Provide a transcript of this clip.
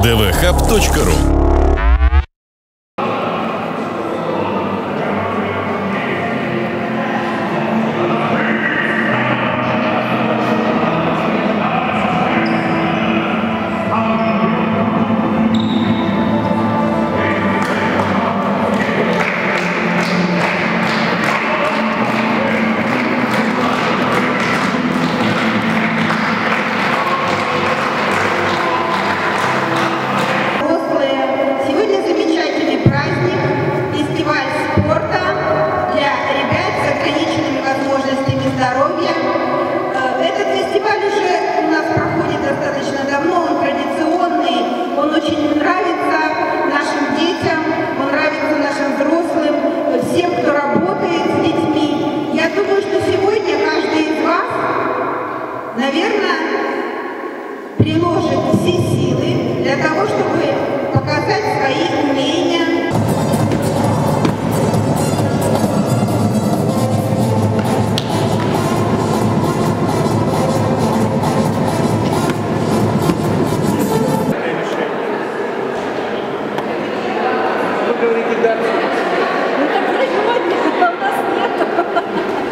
dvhub.ru. Этот фестиваль уже у нас проходит достаточно давно, он традиционный, он очень нравится нашим детям, он нравится нашим взрослым, всем, кто работает с детьми. Я думаю, что сегодня каждый из вас, наверное, приложит все силы для того, чтобы показать свои умения. Ну так сегодня у нас нет.